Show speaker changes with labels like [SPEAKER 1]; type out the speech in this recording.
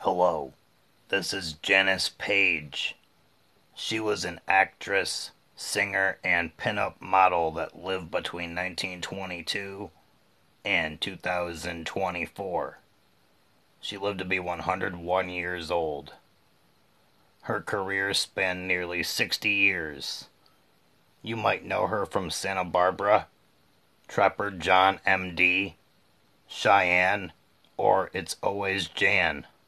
[SPEAKER 1] Hello, this is Janis Paige. She was an actress, singer, and pinup model that lived between 1922 and 2024. She lived to be 101 years old. Her career spanned nearly 60 years. You might know her from Santa Barbara, Trapper John M.D., Cheyenne, or It's Always Jan.